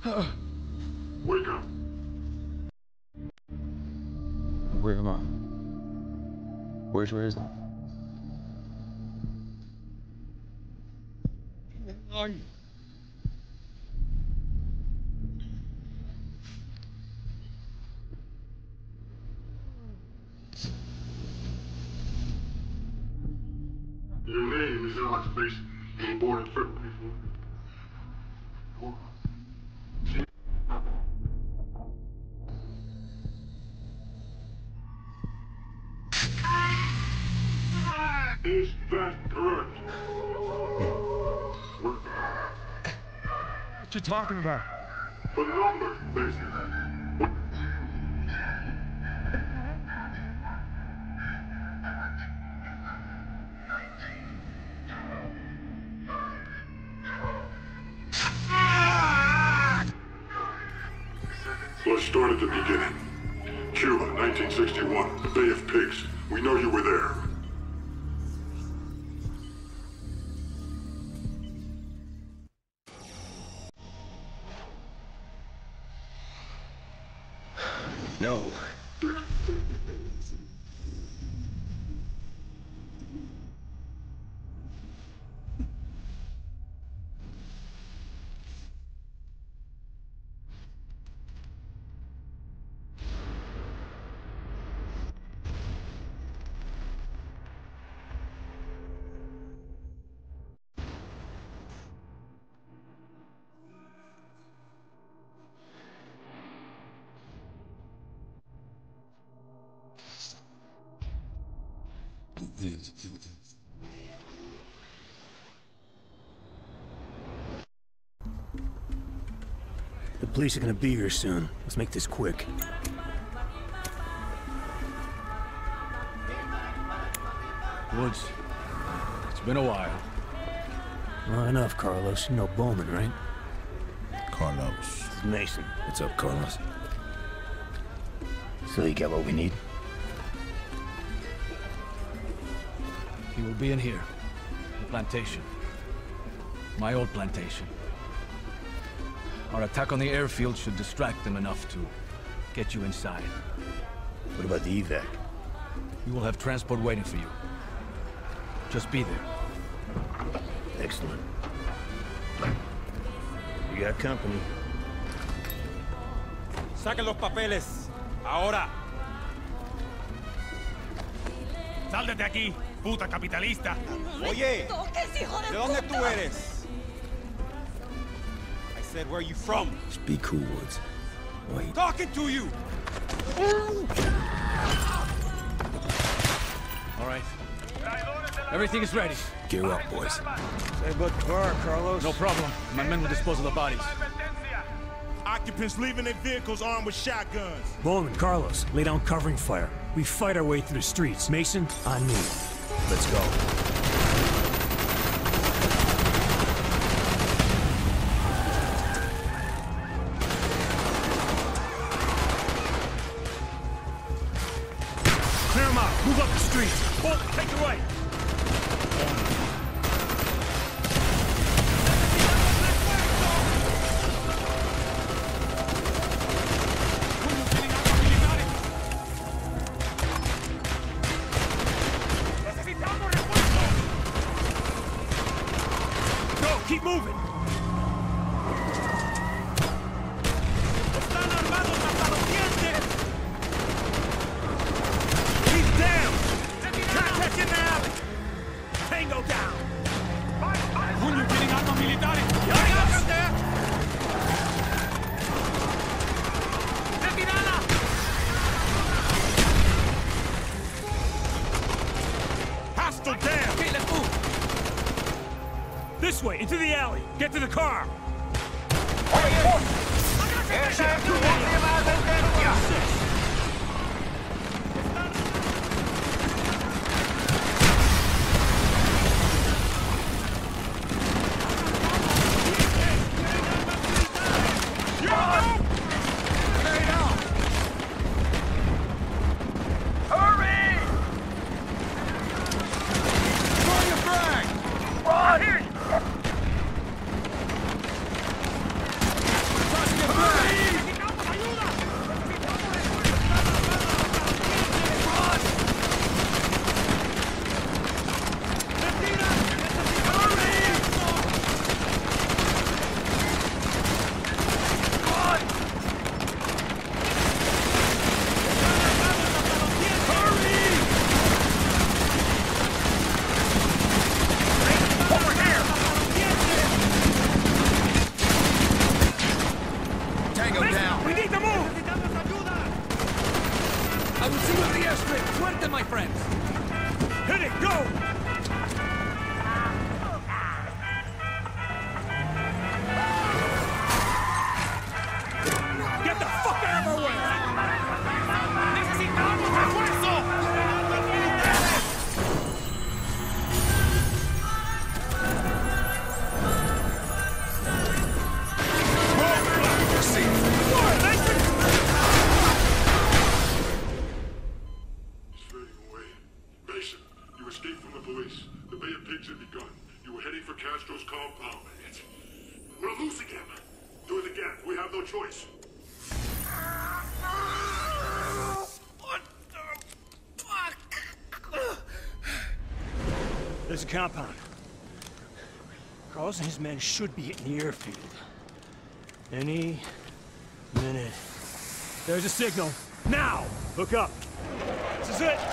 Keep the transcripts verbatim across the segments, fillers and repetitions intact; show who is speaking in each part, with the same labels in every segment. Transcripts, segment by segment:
Speaker 1: Wake up.
Speaker 2: Where am I? Where's Reza? Where are you?
Speaker 1: Your name is Alex Mason. You were born in February. Is that correct?
Speaker 3: What you talking about?
Speaker 1: The number, Mason. Let's start at the beginning. Cuba, nineteen sixty-one, the Bay of Pigs. We know you were there.
Speaker 2: No.
Speaker 4: The police are gonna be here soon. Let's make this quick.
Speaker 5: Woods, it's been a while.
Speaker 4: Well, enough, Carlos. You know Bowman, right?
Speaker 6: Carlos.
Speaker 4: This is Mason.
Speaker 6: What's up, Carlos?
Speaker 4: So you got what we need?
Speaker 5: He will be in here. The plantation. My old plantation. Our attack on the airfield should distract them enough to get you inside.
Speaker 4: What about the evac?
Speaker 5: We will have transport waiting for you. Just be there.
Speaker 4: Excellent. We got company.
Speaker 7: Saquen los papeles. Ahora. Sal desde aquí, puta capitalista. Oye, ¿de dónde tú eres? I said, where are you from?
Speaker 4: Just be cool, Woods. Wait.
Speaker 7: Talking to you.
Speaker 5: All right. Everything is ready.
Speaker 4: Gear up, boys.
Speaker 3: Say about the car, Carlos.
Speaker 5: No problem. My men will dispose of the bodies.
Speaker 7: Occupants leaving their vehicles armed with shotguns.
Speaker 4: Bowman, Carlos, lay down covering fire. We fight our way through the streets. Mason, on me. Let's go.
Speaker 7: Clear them out. Move up the street. Bolt, take the right. Go, keep moving. Están armados hasta los dientes. He's down! Contact in the alley! Tango down! Junio tienen armas militares! ¡Lárgate! ¡Retirada! Hostile down! Okay, let's move! This way, into the alley! Get to the car!
Speaker 5: airstrip! Suerte, my friends!
Speaker 7: Hit it, go! Get the fuck out of our way! ¡Necesitamos refuerzo!
Speaker 1: Castro's compound. We're losing him. Do it again. We have no choice.
Speaker 7: What the fuck?
Speaker 3: There's a compound. Carlos and his men should be hitting the airfield. Any minute.
Speaker 4: There's a signal. Now!
Speaker 3: Look up. This is it.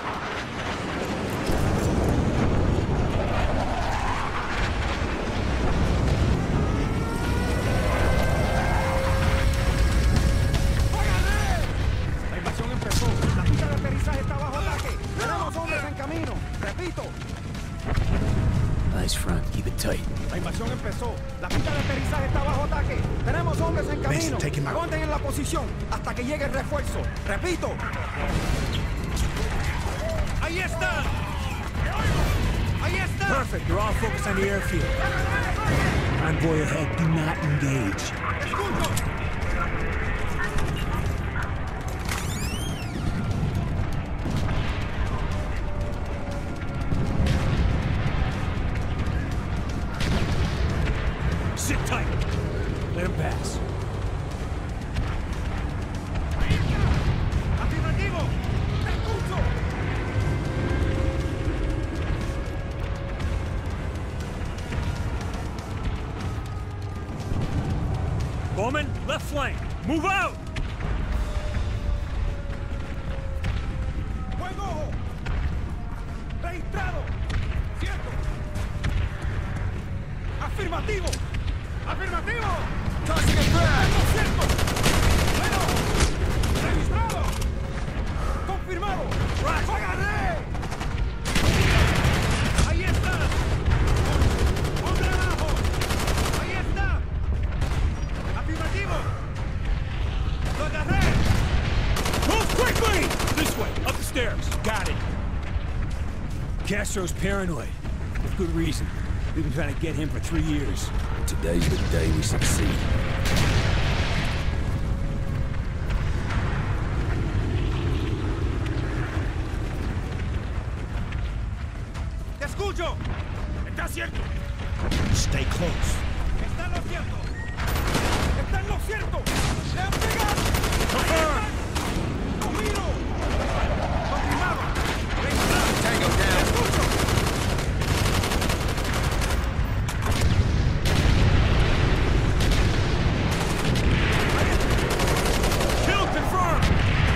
Speaker 4: Nice front. Keep it tight.
Speaker 8: La invasión empezó. La pista de aterrizaje está bajo ataque. Tenemos hombres en camino.
Speaker 4: Mason, take him out.
Speaker 8: Aguanten en la posición hasta que llegue el refuerzo. Repito.
Speaker 7: ¡Ahí está! ¡Ahí está!
Speaker 4: Perfect. You're all focused on the airfield. Convoy ahead. Do not engage.
Speaker 8: Escucho.
Speaker 4: Sit tight. Let him pass.
Speaker 8: Afirmativo. Escucho.
Speaker 4: Bowman, left flank. Move out!
Speaker 8: Buen ojo. Registrado. Cierto. Afirmativo. ¡Afirmativo! ¡Tossing it back! ¡Es cierto! ¡Bueno! ¡Registrado! ¡Confirmado! ¡Agarré! ¡Ahí está! ¡Un trabajo! ¡Ahí está! ¡Afirmativo! ¡Lo agarré!
Speaker 4: Move quickly! This way, up the stairs. Got it. Castro's paranoid. With good reason. We've been trying to get him for three years. Today's the day we succeed.
Speaker 8: ¡Te escucho!
Speaker 7: ¡Está cierto!
Speaker 4: Stay close.
Speaker 8: ¡Está en lo cierto! ¡Está en lo cierto! ¡Le han pegado!
Speaker 4: Confirm!
Speaker 8: ¡Cogido! ¡Confirmado! ¡Registrado!
Speaker 2: Tango down.
Speaker 8: ¡Escucho!
Speaker 4: Kill confirmed!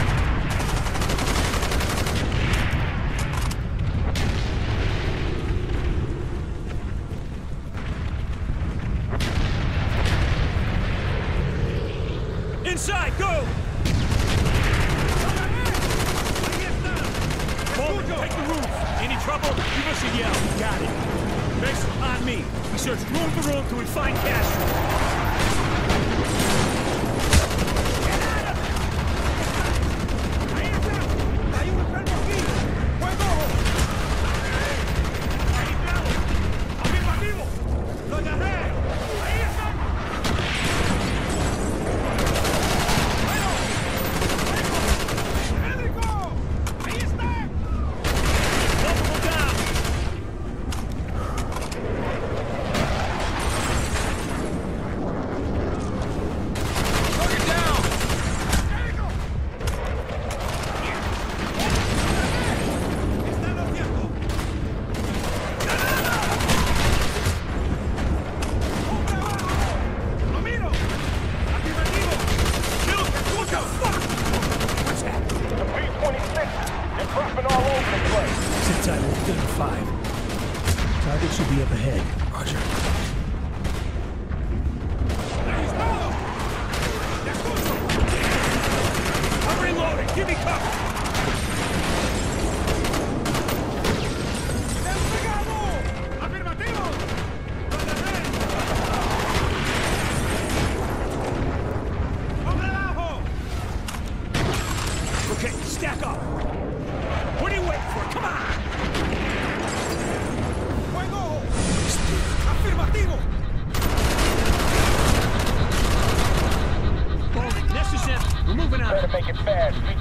Speaker 4: Inside, go!
Speaker 8: ¡Ahí está!
Speaker 4: Bowman, take the roof. Any trouble? Give us a yell. Got it. Mason, on me. We search room for room till we find Castro.
Speaker 8: ¡Ahí está! ¡Hay un enfermo aquí! ¡Buen ojo! ¡Registrado! ¡Afirmativo! ¡Lo agarré! ¡Ahí está! ¡Bueno! ¡Médico! ¡Ahí está!
Speaker 4: Multiple down.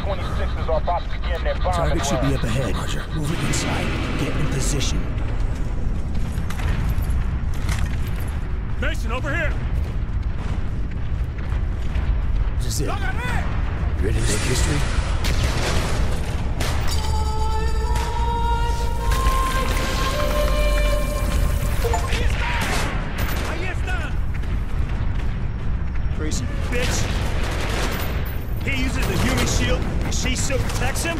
Speaker 7: twenty-sixes are about to begin their bombing
Speaker 4: Target should
Speaker 7: run.
Speaker 4: be up ahead. Roger. Moving inside. Get in position.
Speaker 3: Mason, over here!
Speaker 4: This is it. You ready to make history?
Speaker 3: Crazy bitch! He uses the human shield, and she still protects him?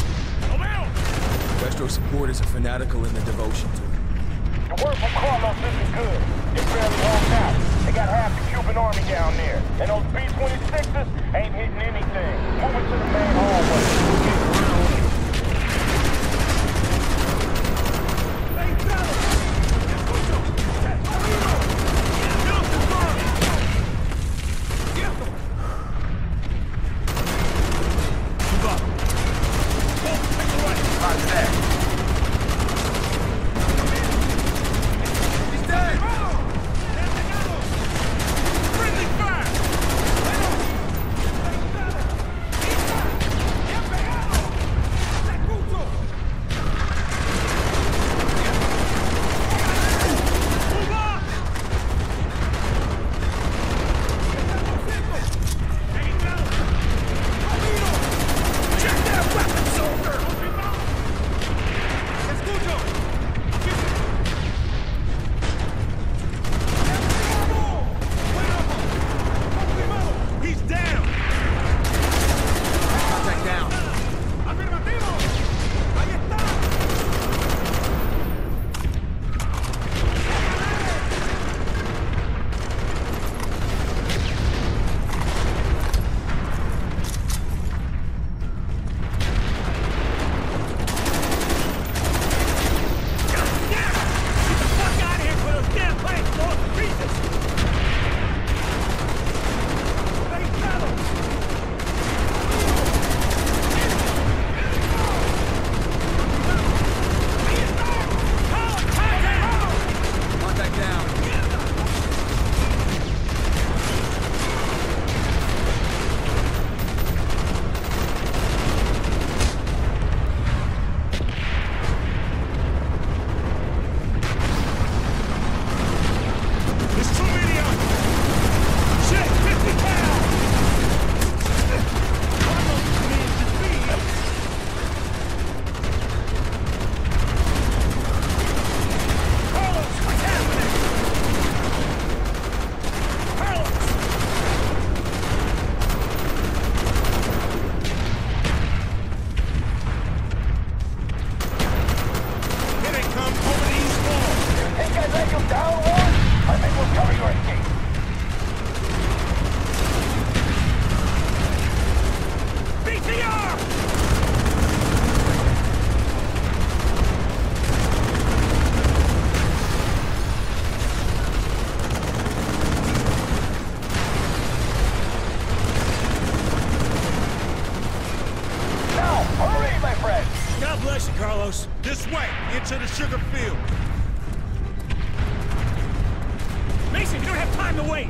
Speaker 9: Destro supporters are fanatical in their devotion to it.
Speaker 7: The word from Carlos isn't good. It's barely holding out. They got half the Cuban army down there. And those B twenty-sixes ain't hitting anything. Moving to the main hallway.
Speaker 3: Carlos. This way, into the sugar field. Mason, you don't have time to wait.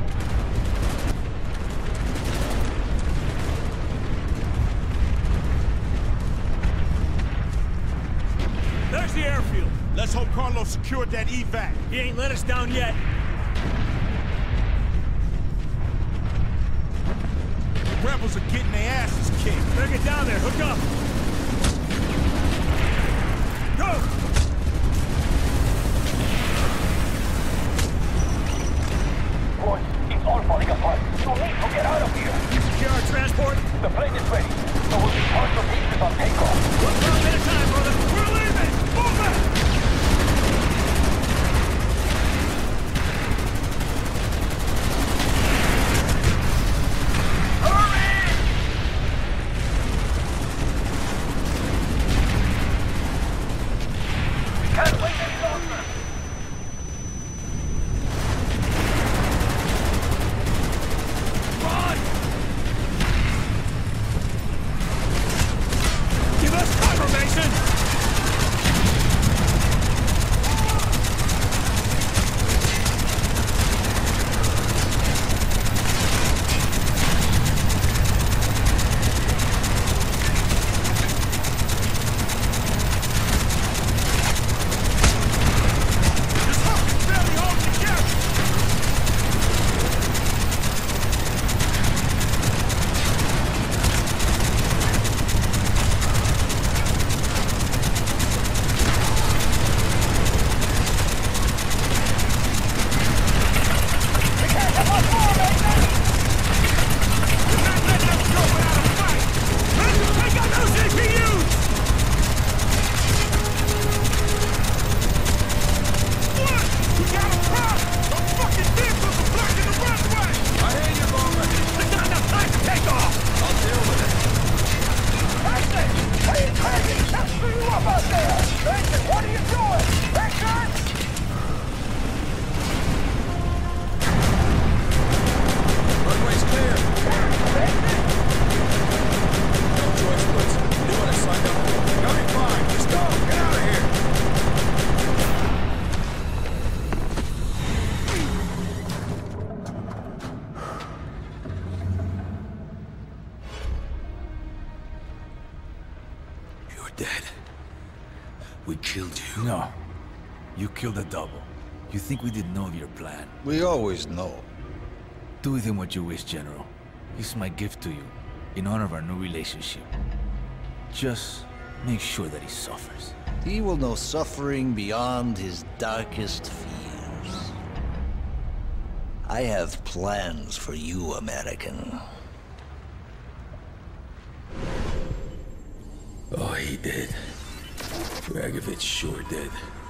Speaker 3: There's the airfield.
Speaker 7: Let's hope Carlos secured that evac.
Speaker 3: He ain't let us down yet.
Speaker 7: The rebels are getting their asses kicked.
Speaker 3: Better get down there. Hook up. Go!
Speaker 7: Boys, it's all falling apart. You need to get out of here.
Speaker 3: Secure our transport.
Speaker 7: The plane is ready, so we'll be partial pieces on takeoff.
Speaker 3: One pound at a time, brother. We're leaving! Move it! Give us cover, Mason!
Speaker 6: dead. We killed you.
Speaker 5: No. You killed a double. You think we didn't know of your plan?
Speaker 6: We always know.
Speaker 5: Do with him what you wish, General. He's my gift to you, in honor of our new relationship. Just make sure that he suffers.
Speaker 10: He will know suffering beyond his darkest fears. I have plans for you, American.
Speaker 6: Oh, he did. Dragovich sure did.